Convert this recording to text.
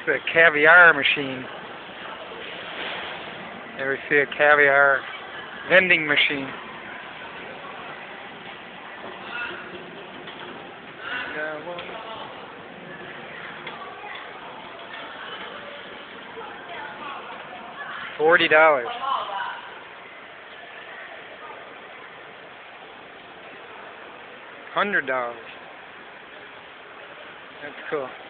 a caviar machine. Ever see a caviar vending machine? $40. $100. That's cool.